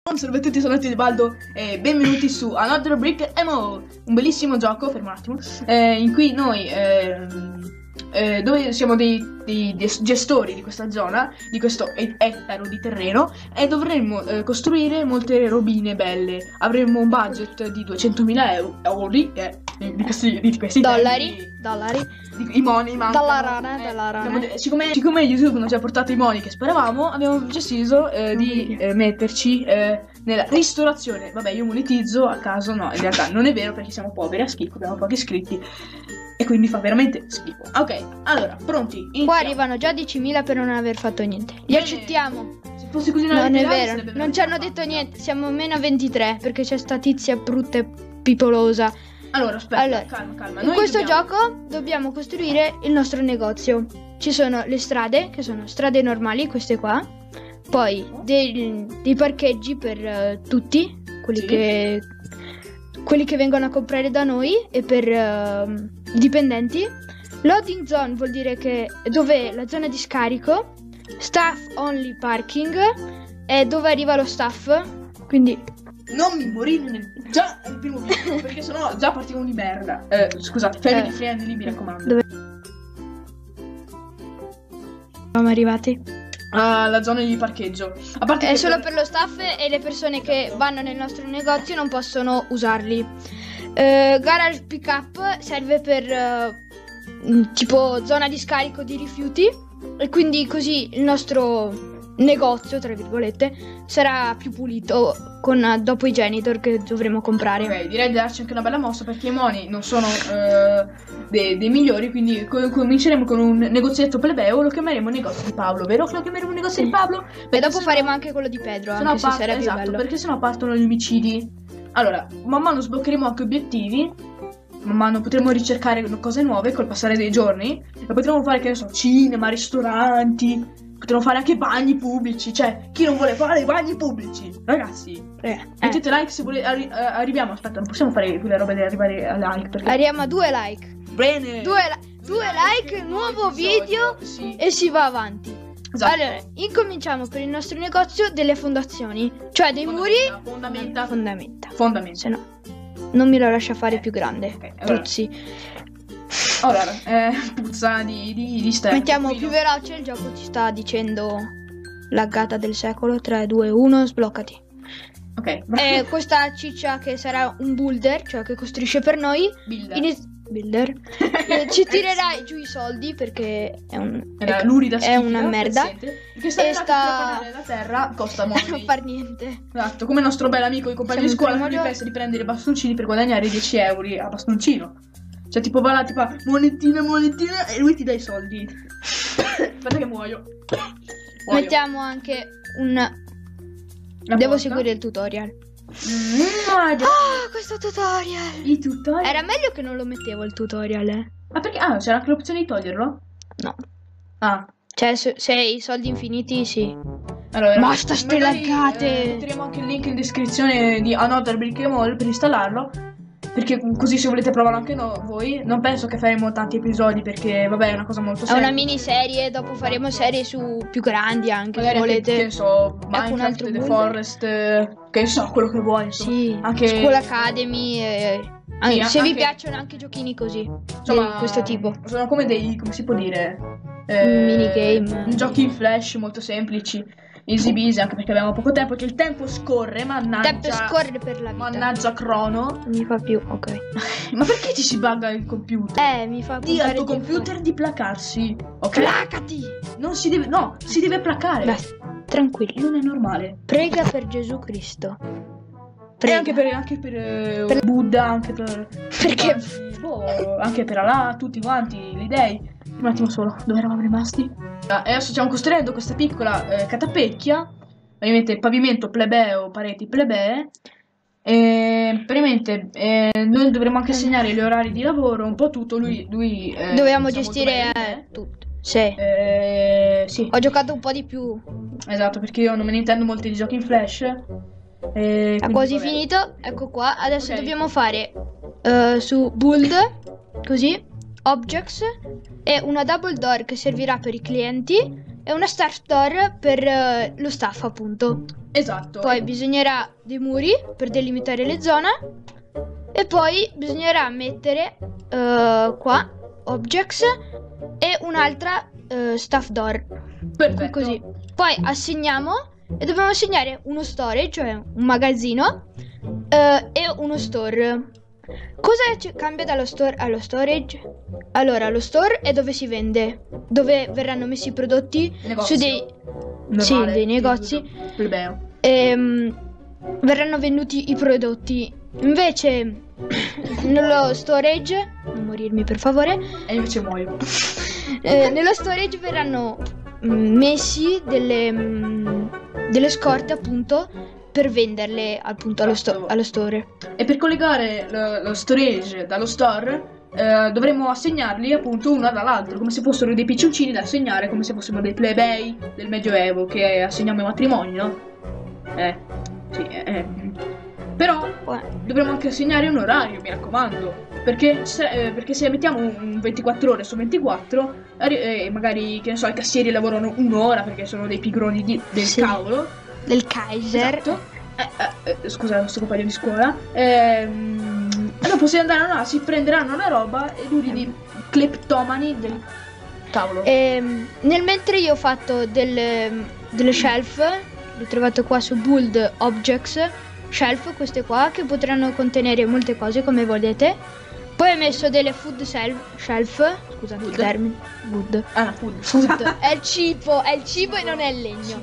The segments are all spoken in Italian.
Salve a tutti, sono Baldo e benvenuti su Another Brick Emo, un bellissimo gioco, fermo un attimo, in cui noi dove siamo dei gestori di questa zona, di questo ettaro di terreno, e dovremmo costruire molte robine belle. Avremmo un budget di 200.000 euro di questi dollari. I money mancano. Dollarane. Siccome YouTube non ci ha portato i money che speravamo, abbiamo deciso di metterci nella ristorazione. Vabbè, io monetizzo a caso, no, in realtà non è vero perché siamo poveri a schifo, abbiamo pochi iscritti e quindi fa veramente schifo. Ok, allora, pronti? Iniziamo. Qua arrivano già 10.000 per non aver fatto niente. Li accettiamo. Se fosse così Non è vero, non ci hanno detto niente, siamo meno 23 perché c'è sta tizia brutta e pipolosa. Allora, aspetta, calma. In questo gioco dobbiamo costruire il nostro negozio. Ci sono le strade, che sono strade normali, queste qua. Poi dei parcheggi per tutti, quelli che vengono a comprare da noi e per i dipendenti. Loading zone vuol dire che dove la zona di scarico. Staff only parking è dove arriva lo staff. Quindi non mi morire già nel primo video, perché sennò già partiamo di merda. Scusate, family friendly, mi raccomando. Dove siamo arrivati? La zona di parcheggio. A parte è solo per lo staff e le persone che vanno nel nostro negozio non possono usarli. Garage pickup serve per tipo zona di scarico di rifiuti, e quindi così il nostro negozio, tra virgolette, sarà più pulito dopo i janitor che dovremo comprare. Ok, direi di darci anche una bella mossa perché i money non sono dei migliori, quindi cominceremo con un negozietto plebeo, lo chiameremo negozio di Paolo, vero che lo chiameremo negozio di Paolo? E dopo faremo anche quello di Pedro, anche se sarebbe più bello. Perché sennò partono gli omicidi. Allora, man mano sbloccheremo anche obiettivi, man mano potremo ricercare cose nuove col passare dei giorni, e potremo fare, che ne so, cinema, ristoranti. Potremmo fare anche bagni pubblici, cioè chi non vuole fare i bagni pubblici, ragazzi. Mettete like se volete. Arriviamo, aspetta, non possiamo fare quelle robe di arrivare a like perché... Arriviamo a 2 like. Bene. 2 like, nuovo video, sì. E si va avanti. Esatto. Allora, incominciamo per il nostro negozio delle fondazioni, cioè dei muri. Fondamenta. Se no, non mi lo lascia fare più grande. Okay, allora. Allora, puzza di sterco. Mettiamo più veloce, il gioco ci sta dicendo laggata del secolo. 3, 2, 1, sbloccati. Ok. Questa ciccia che sarà un builder, cioè che costruisce per noi. Builder. Ci tirerai giù i soldi perché è una merda. Che sta la terra costa molto. Non far niente. Esatto, come il nostro bel amico di compagno di scuola che pensa di prendere bastoncini per guadagnare 10 euro a bastoncino. Cioè tipo va là, tipo monetina e lui ti dà i soldi. Aspetta che muoio. Mettiamo anche devo seguire il tutorial. Questo tutorial. Il tutorial? Era meglio che non lo mettevo il tutorial, Ma perché? C'era anche l'opzione di toglierlo? No. Cioè se i soldi infiniti, sì. Allora, basta ste laggate. Metteremo anche il link in descrizione di Another Brick Emo per installarlo, perché così se volete provarlo anche voi. Non penso che faremo tanti episodi perché vabbè è una cosa molto seria. È una miniserie, dopo faremo serie su più grandi anche. Magari se volete. Che so, Minecraft, The Forest, che so, quello che vuoi. Sì, anche School Academy. Se vi piacciono anche giochini così, insomma, di questo tipo. Sono come come si può dire? Minigame. Giochi in flash molto semplici. Easy busy, anche perché abbiamo poco tempo, che il tempo scorre, mannaggia. Il tempo scorre per la vita. Mannaggia Crono. Non mi fa più, ok. Ma perché ti si bugga il computer? Mi fa Dì al tuo computer di placarsi, ok? Placati! Non si deve, no, si deve placare. Beh, tranquillo. Non è normale. Prega per Gesù Cristo. Prega. E anche per Buddha, anche per... Perché? Anche per Allah, tutti quanti, gli dei. Un attimo solo, dove eravamo rimasti? Adesso stiamo costruendo questa piccola catapecchia. Ovviamente pavimento plebeo, pareti plebee. Praticamente noi dovremo anche segnare gli orari di lavoro, un po' tutto. Lui dovevamo gestire tutto. Sì. Sì. Ho giocato un po' di più. Esatto, perché io non me ne intendo molti di giochi in flash. Ha quasi finito. Ecco qua. Adesso dobbiamo fare su build, così, objects, e una double door che servirà per i clienti è una Star Store per lo staff, appunto. Esatto. Poi bisognerà dei muri per delimitare le zone. E poi bisognerà mettere qua objects e un'altra staff door. Perfetto. Così. Poi assegniamo e dobbiamo assegnare uno storage, cioè un magazzino, e uno store. Cosa cambia dallo store allo storage? Allora, lo store è dove si vende, dove verranno messi i prodotti Negozio. su dei, Normale, dei negozi. Plebeo. Verranno venduti i prodotti. Invece nello storage, non morirmi per favore, E invece muoio. nello storage verranno messi delle scorte, appunto, per venderle appunto allo store. E per collegare lo storage dallo store dovremmo assegnarli appunto uno dall'altro, come se fossero dei piccioncini da assegnare, come se fossimo dei plebei del Medioevo che assegniamo ai matrimoni, no? Però dovremmo anche assegnare un orario, mi raccomando. Perché se mettiamo un 24 ore su 24, magari, che ne so, i cassieri lavorano un'ora perché sono dei pigroni del cavolo. Del Kaiser. Esatto. Scusa, questo compagno di scuola. Dopo se andranno là, si prenderanno la roba e lui di cleptomani del cavolo. Nel mentre io ho fatto delle shelf, le ho trovate qua su Build Objects Shelf, queste qua, che potranno contenere molte cose come volete. Poi ho messo delle food shelf, scusate il termine, food. Food. È il cibo e non è il legno.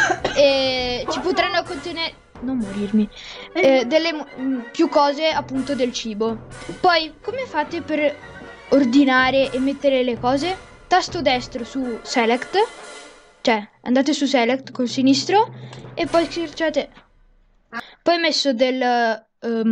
E ci potranno contenere, non morirmi, più cose appunto del cibo. Poi come fate per ordinare e mettere le cose? Tasto destro su Select, cioè andate su Select col sinistro e poi cercate. Poi ho messo delle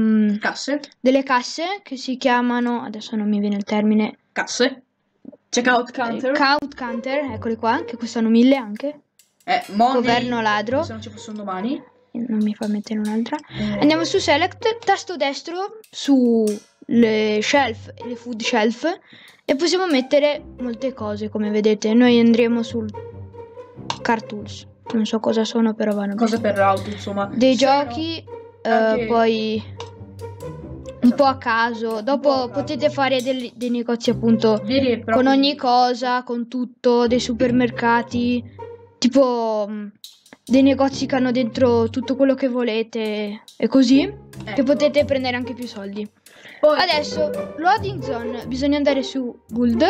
casse che si chiamano, adesso non mi viene il termine. Casse. Checkout counter. Count counter, eccoli qua, che costano 1000 anche. Money. Governo ladro. Se non ci fossero domani. Non mi fa mettere un'altra. Andiamo su Select, tasto destro su le shelf e le food shelf e possiamo mettere molte cose, come vedete. Noi andremo sul Car Tools. Non so cosa sono, però vanno cose per auto, insomma. dei giochi, poi un po' a caso. Dopo potete fare dei negozi appunto con ogni cosa, con tutto, dei supermercati, tipo dei negozi che hanno dentro tutto quello che volete e così, che potete prendere anche più soldi. Poi, adesso, loading zone, bisogna andare su Build.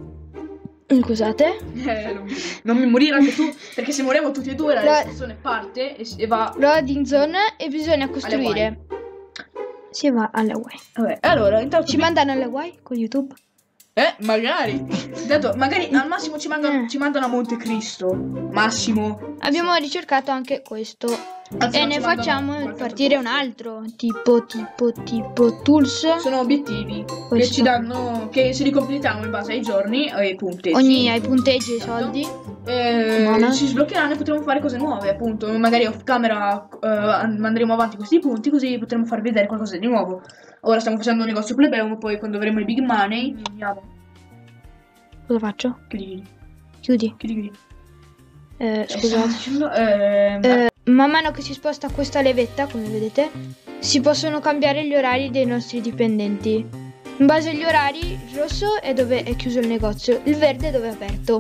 Scusate. Non mi morire anche tu, perché se moriamo tutti e due la registrazione parte e va. Loading zone e bisogna costruire. Si va alle Hawaii. Vabbè, allora intanto ci mandano alle Hawaii con YouTube? Magari. Intanto, magari al massimo ci mandano a Monte Cristo. Massimo. Abbiamo ricercato anche questo. E ne facciamo partire un altro. Tipo tools. Sono obiettivi che ci danno, che se li completiamo in base ai giorni e ai punteggi. Ai punteggi e ai soldi. Ci sbloccheranno e potremo fare cose nuove, appunto. Magari off camera andremo avanti questi punti, così potremo far vedere qualcosa di nuovo. Ora stiamo facendo un negozio plebeo, ma poi quando avremo i big money andiamo. Cosa faccio? Chiudi. Scusate. Man mano che si sposta questa levetta, come vedete, si possono cambiare gli orari dei nostri dipendenti. In base agli orari, il rosso è dove è chiuso il negozio, il verde è dove è aperto.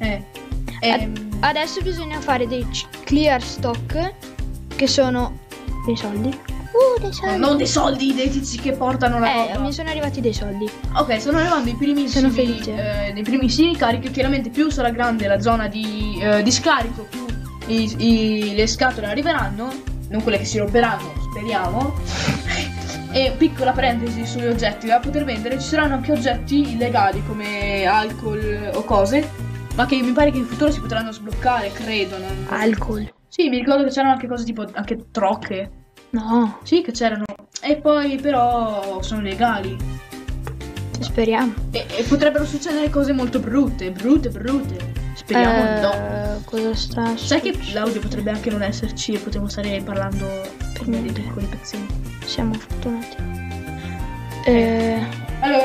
Adesso bisogna fare dei clear stock, che sono dei soldi. Dei soldi. Non dei soldi, dei tizi che portano la roba. Mi sono arrivati dei soldi. Ok, stanno arrivando i primissimi. Sono felice. Dei primissimi carichi. Chiaramente più sarà grande la zona di scarico, più le scatole arriveranno. Non quelle che si romperanno, speriamo. E piccola parentesi sugli oggetti da poter vendere. Ci saranno anche oggetti illegali come alcol o cose, ma che mi pare che in futuro si potranno sbloccare, credo. Alcol? Sì, mi ricordo che c'erano anche cose tipo anche trocche. No. Sì, che c'erano. E poi però sono legali. Speriamo. E potrebbero succedere cose molto brutte. Speriamo no. Cosa sta? Sai che l'audio potrebbe anche non esserci e potremmo stare parlando per dei piccoli pezzenti. Siamo fortunati.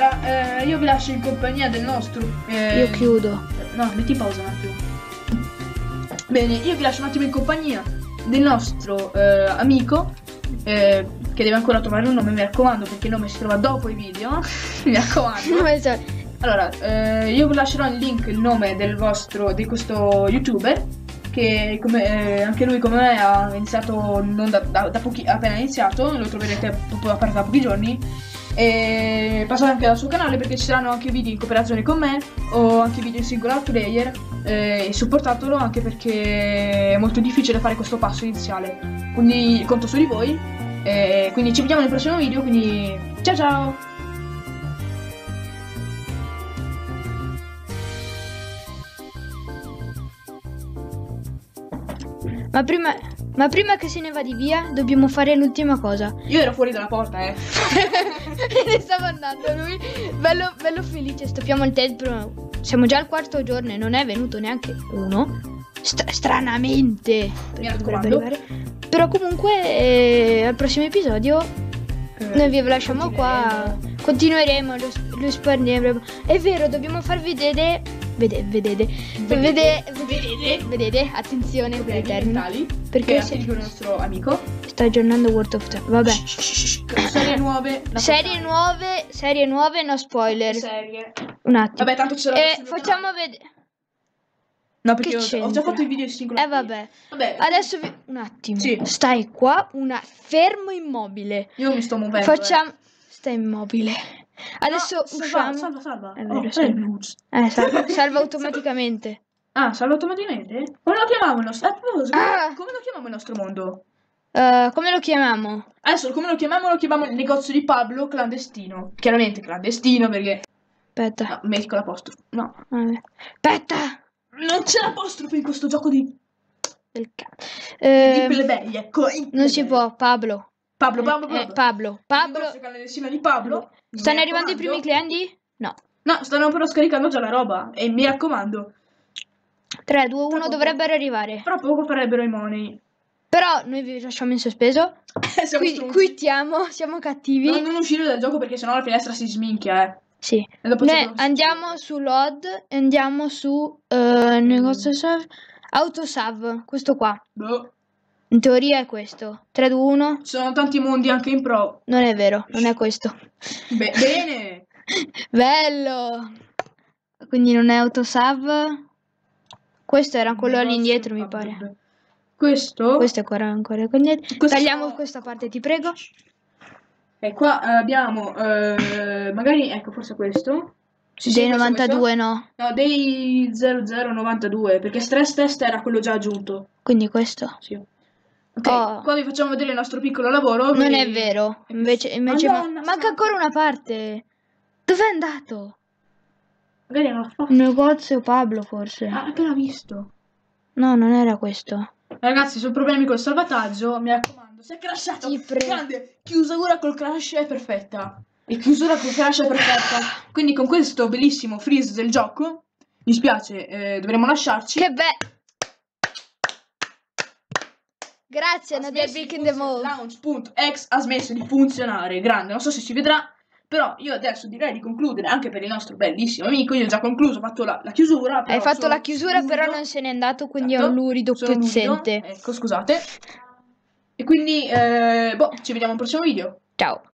Allora, io vi lascio in compagnia del nostro. Io chiudo. No, metti pausa un attimo. Bene, io vi lascio un attimo in compagnia del nostro amico, che deve ancora trovare un nome, mi raccomando, perché il nome si trova dopo i video. Mi raccomando. Come so- Allora, io vi lascerò in link il nome di questo youtuber, che anche lui come me ha iniziato non da pochi, appena iniziato, lo troverete aperto da pochi giorni. E passate anche dal suo canale, perché ci saranno anche video in cooperazione con me o anche video in singular player, e supportatelo, anche perché è molto difficile fare questo passo iniziale, quindi conto su di voi. Quindi ci vediamo nel prossimo video, quindi ciao ciao. Ma prima che se ne vadi via, dobbiamo fare l'ultima cosa. Io ero fuori dalla porta, Ne stava andando lui, bello felice. Stoppiamo il tempo. Siamo già al quarto giorno e non è venuto neanche uno. Stranamente. Mi Perché dovrebbe raccomando. arrivare. Però comunque al prossimo episodio noi vi lasciamo qua. Continueremo, lo espanderemo. È vero, dobbiamo far vedere. Vedete, attenzione con i termini. Perché Perché si dice il nostro amico. sta aggiornando World of Tanks. Vabbè. Serie nuove. Serie nuove, no spoiler. Serie. Un attimo. Vabbè, tanto ce l'ho. Facciamo vedere. No, perché Che ho già c'entra? fatto i video in singolo. Vabbè. Vabbè. Adesso un attimo. Sì. Stai qua, fermo immobile. Io mi sto muovendo. Facciamo. Stai immobile. Adesso No, usciamo. Salva. È vero, Oh, salva. Luce. Salva automaticamente. Ah, salva automaticamente? Come lo chiamiamo il nostro? Ah! Come lo chiamiamo il nostro mondo? Come lo chiamiamo? Adesso come lo chiamiamo? Lo chiamiamo il negozio di Pablo clandestino. Chiaramente clandestino, perché. Aspetta. No, medico l'apostrofo. No. Vabbè. Aspetta. Non c'è l'apostrofo in questo gioco di Del cazzo. plebei, ecco. Non si può, Pablo. Pablo. Pablo. Il negozio clandestino di Pablo. Stanno Mi arrivando i primi raccomando. clienti? No. No, stanno però scaricando già la roba. E mi raccomando. 3, 2, 1 poco. dovrebbero arrivare. Fra poco farebbero i money. Però noi vi lasciamo in sospeso. Siamo stronzi. Quittiamo, siamo cattivi. No, non uscire dal gioco, perché sennò la finestra si sminchia, Sì. E dopo Noi c'è quello che andiamo succede. su LOD e andiamo su negozio Sav. Autosav, questo qua. Boh. In teoria è questo. 3, 2, 1. Ci sono tanti mondi anche in pro. Non è vero, non è questo. Bene. Bello. Quindi non è Autosav. Questo era quello all'indietro, mi pare. Questo. Questo è ancora indietro. Questo- Tagliamo questa parte, ti prego. E qua abbiamo magari, ecco, forse questo. Sì, Dei questo, 92 no. No, dei 0092, perché stress test era quello già aggiunto. Quindi questo. Sì. Ok, Oh. qua vi facciamo vedere il nostro piccolo lavoro. Non è vero. Invece Madonna, manca santa. ancora una parte. Dov'è andato? Magari era fatto. Un negozio Pablo forse. Ah, appena visto. No, non era questo. Ragazzi, se ho problemi col salvataggio, mi raccomando, se è crashato, Ti prego. grande, chiusura col crash è perfetta. E chiusura col crash è perfetta. Quindi con questo bellissimo freeze del gioco, mi spiace, dovremo lasciarci. Che bello. Grazie, Ha Nadia smesso di Brick in the Mall. Launch.exe ha smesso di funzionare, grande, non so se si vedrà, però io adesso direi di concludere anche per il nostro bellissimo amico. Io ho già concluso, ho fatto la chiusura. Hai fatto la chiusura, però non se n'è andato, quindi è un lurido sono pezzente. lurido. Ecco, scusate. E quindi, ci vediamo al prossimo video. Ciao.